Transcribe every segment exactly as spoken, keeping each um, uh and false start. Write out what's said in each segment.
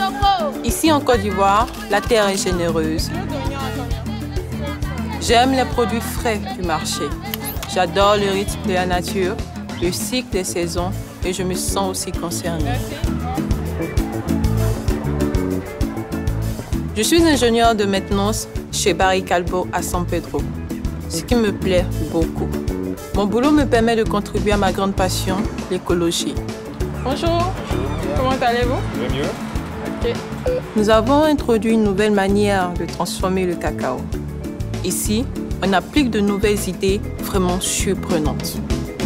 Ici en Côte d'Ivoire, la terre est généreuse. J'aime les produits frais du marché. J'adore le rythme de la nature, le cycle des saisons et je me sens aussi concernée. Je suis ingénieure de maintenance chez Barry Callebaut à San Pedro, ce qui me plaît beaucoup. Mon boulot me permet de contribuer à ma grande passion, l'écologie. Bonjour, comment allez-vous? Je vais mieux. Okay. Nous avons introduit une nouvelle manière de transformer le cacao. Ici, on applique de nouvelles idées vraiment surprenantes.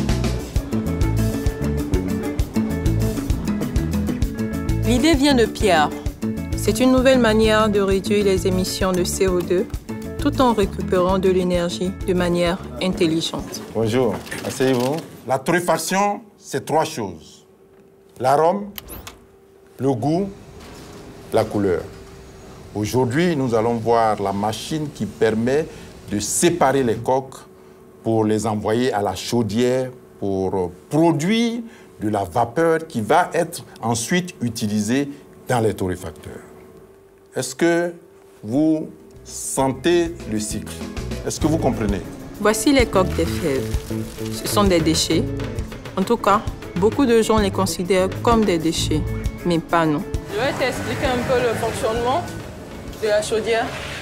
L'idée vient de Pierre. C'est une nouvelle manière de réduire les émissions de C O deux tout en récupérant de l'énergie de manière intelligente. Bonjour, asseyez-vous. La torréfaction, c'est trois choses. L'arôme, le goût, la couleur. Aujourd'hui, nous allons voir la machine qui permet de séparer les coques pour les envoyer à la chaudière pour produire de la vapeur qui va être ensuite utilisée dans les torréfacteurs. Est-ce que vous sentez le cycle? Est-ce que vous comprenez? Voici les coques des fèves. Ce sont des déchets. En tout cas, beaucoup de gens les considèrent comme des déchets, mais pas nous. Je vais t'expliquer un peu le fonctionnement de la chaudière.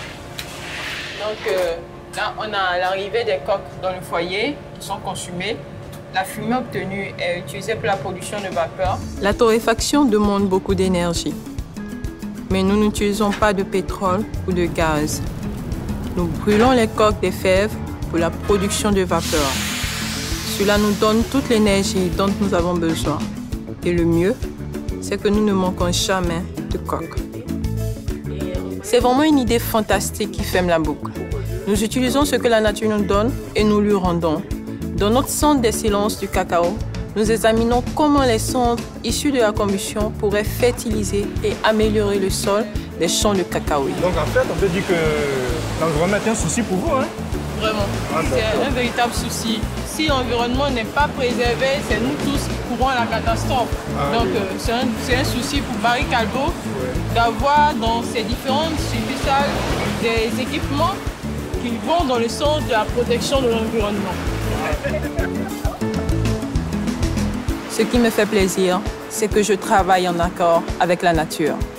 Donc euh, là, on a l'arrivée des coques dans le foyer qui sont consumées. La fumée obtenue est utilisée pour la production de vapeur. La torréfaction demande beaucoup d'énergie. Mais nous n'utilisons pas de pétrole ou de gaz. Nous brûlons les coques des fèves pour la production de vapeur. Cela nous donne toute l'énergie dont nous avons besoin. Et le mieux, c'est que nous ne manquons jamais de coques. C'est vraiment une idée fantastique qui ferme la boucle. Nous utilisons ce que la nature nous donne et nous lui rendons. Dans notre centre d'excellence du cacao, nous examinons comment les cendres issues de la combustion pourraient fertiliser et améliorer le sol des champs de cacao. Donc en fait, on peut dire que l'environnement est un souci pour vous, hein? Vraiment, ah, c'est un véritable souci. Si l'environnement n'est pas préservé, c'est nous tous qui courons à la catastrophe. Ah, Donc oui. euh, c'est un, un souci pour Barry Callebaut ouais. d'avoir dans ses différentes succursales des équipements qui vont dans le sens de la protection de l'environnement. Ce qui me fait plaisir, c'est que je travaille en accord avec la nature.